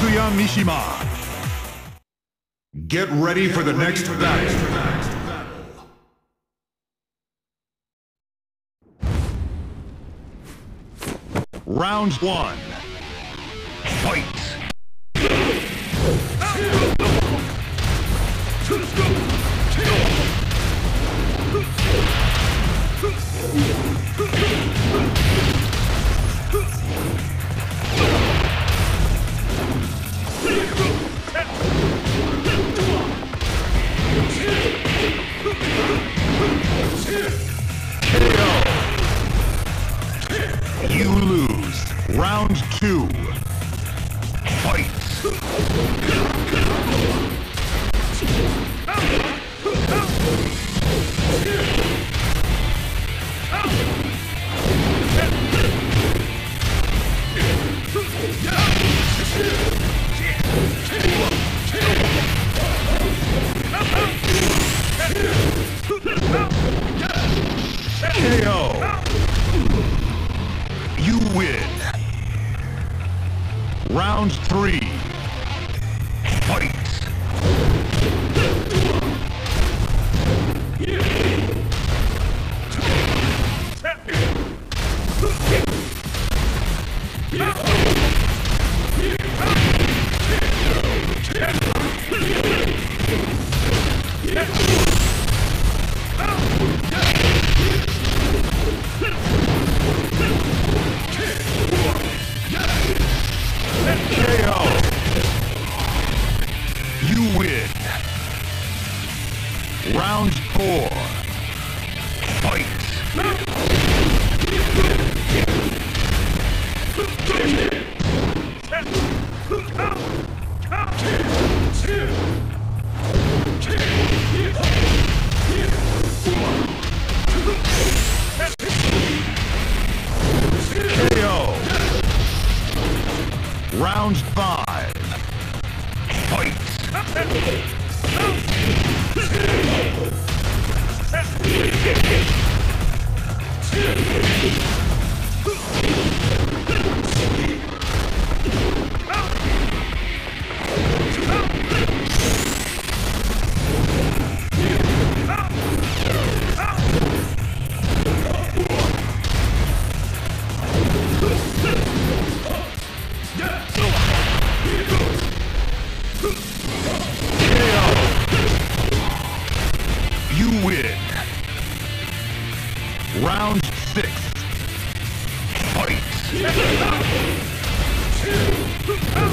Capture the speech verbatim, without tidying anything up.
Kazuya Mishima. Get ready for the next battle. Round one. Fight! You lose. Round two. Fight! K O. You win. Round three. Fight! K O. You win. Round four. Fight! K O. Round five. Fight! You win. Round six. Fight!